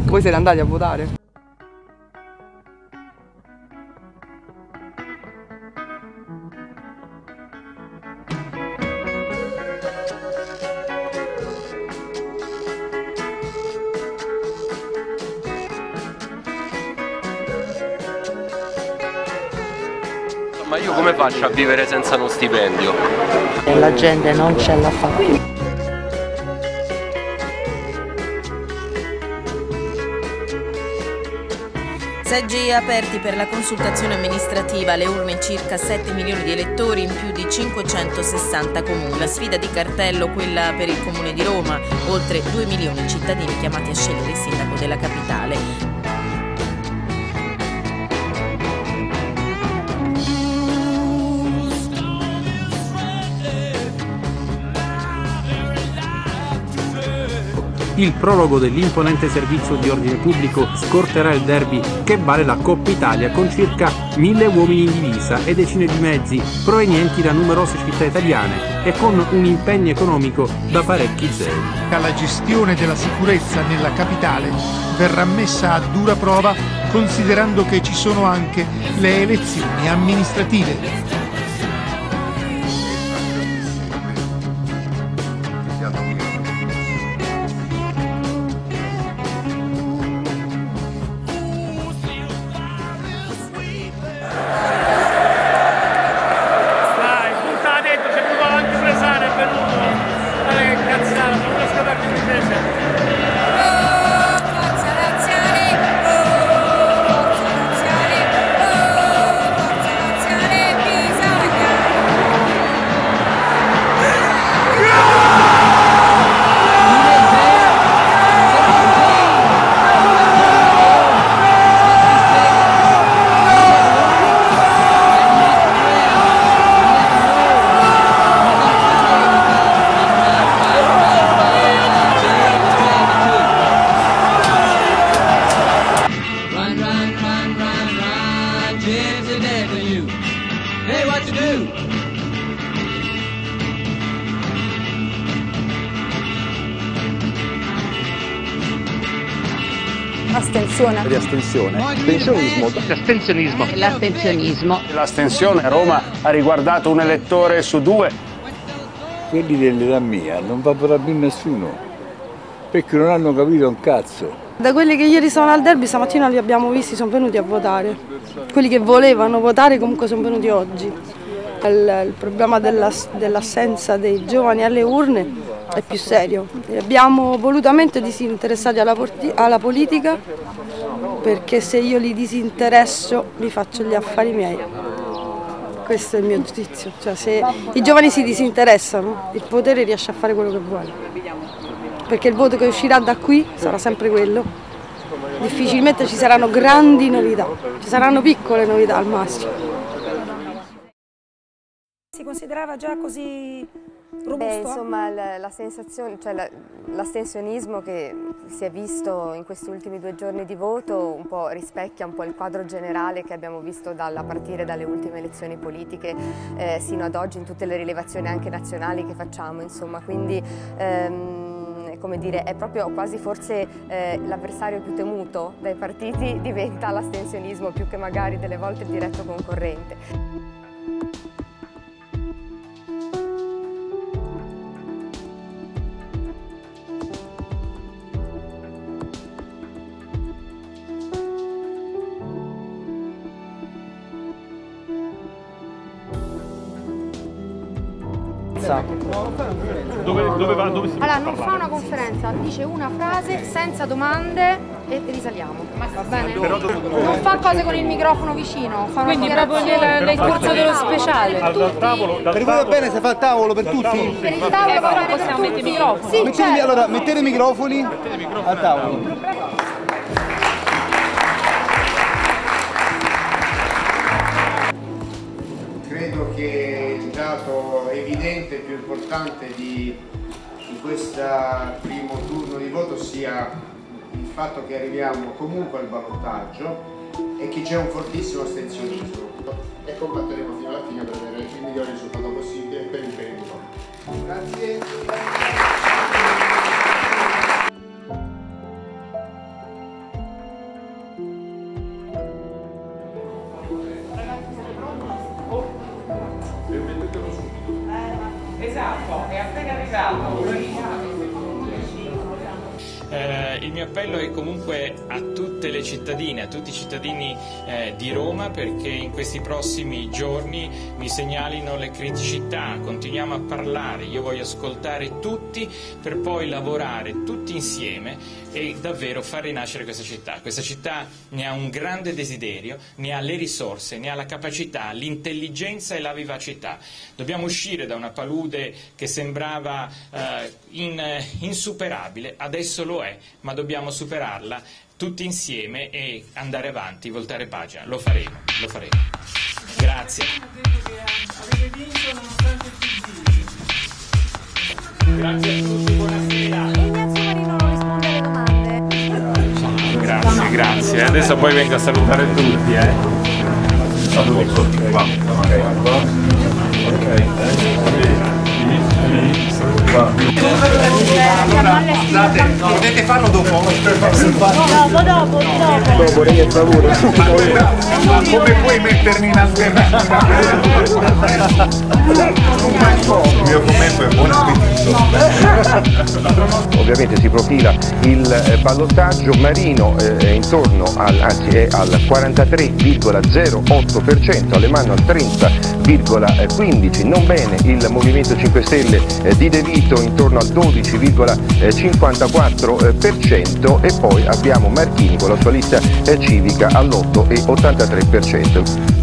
Voi siete andati a votare? Ma io come faccio a vivere senza uno stipendio? E la gente non ce la fa più. Seggi aperti per la consultazione amministrativa, alle urne circa 7 milioni di elettori in più di 560 comuni. La sfida di cartello, quella per il Comune di Roma, oltre 2 milioni di cittadini chiamati a scegliere il sindaco della capitale. Il prologo dell'imponente servizio di ordine pubblico scorterà il derby che vale la Coppa Italia con circa 1000 uomini in divisa e decine di mezzi provenienti da numerose città italiane e con un impegno economico da parecchi zeri. La gestione della sicurezza nella capitale verrà messa a dura prova considerando che ci sono anche le elezioni amministrative. Astensione. Riastensione. Astensionismo. L'astensionismo. L'astensionismo. L'astensione a Roma ha riguardato un elettore su 2. Quelli dell'età mia non va a votare più nessuno, perché non hanno capito un cazzo. Da quelli che ieri stavano al derby, stamattina li abbiamo visti, sono venuti a votare. Quelli che volevano votare comunque sono venuti oggi. Il problema dell'assenza dei giovani alle urne è più serio. Abbiamo volutamente disinteressati alla politica, perché se io li disinteresso li faccio gli affari miei. Questo è il mio giudizio. Cioè, se i giovani si disinteressano, il potere riesce a fare quello che vuole. Perché il voto che uscirà da qui sarà sempre quello. Difficilmente ci saranno grandi novità, ci saranno piccole novità al massimo. Si considerava già così robusto? Insomma, la sensazione, cioè l'astensionismo che si è visto in questi ultimi 2 giorni di voto un po' rispecchia un po' il quadro generale che abbiamo visto a partire dalle ultime elezioni politiche sino ad oggi in tutte le rilevazioni anche nazionali che facciamo, insomma, quindi come dire, è proprio quasi forse l'avversario più temuto dai partiti diventa l'astensionismo più che magari delle volte il diretto concorrente. Dove va? Dove si Allora, non fa una conferenza, dice una frase senza domande e risaliamo. Va bene? Non fa cose con il microfono vicino, fa una dichiarazione nel corso dello speciale. Al tavolo, per voi va bene se fa il tavolo per tutti? Per il tavolo va bene, possiamo mettere i microfoni. Sì, certo. Allora, mettete i microfoni al tavolo. Credo che il dato evidente più importante di questo primo turno di voto sia il fatto che arriviamo comunque al ballottaggio e che c'è un fortissimo astensionismo e combatteremo fino alla fine per avere il migliore risultato possibile per il bene di tutti. Grazie. Esatto, è appena arrivato. Il mio appello è comunque a tutte le cittadine, a tutti i cittadini di Roma, perché in questi prossimi giorni mi segnalino le criticità, continuiamo a parlare, io voglio ascoltare tutti per poi lavorare tutti insieme e davvero far rinascere questa città. Questa città ne ha un grande desiderio, ne ha le risorse, ne ha la capacità, l'intelligenza e la vivacità. Dobbiamo uscire da una palude che sembrava insuperabile, adesso lo è, ma dobbiamo superarla tutti insieme e andare avanti, voltare pagina. Lo faremo, lo faremo. Grazie. Grazie a tutti, buonasera. Ignazio Marino non risponde alle domande. Grazie, grazie. Adesso poi vengo a salutare tutti. Potete farlo dopo? Dopo, lei è favore. Ma come puoi mettermi in alternativa? Il mio commento è buon appetito. Ovviamente si profila il ballottaggio. Marino è intorno è al 43,08%, Alemanno al 30,15%, non bene il Movimento 5 Stelle di De Vito intorno al 12,54% e poi abbiamo Marchini con la sua lista civica all'8,83%.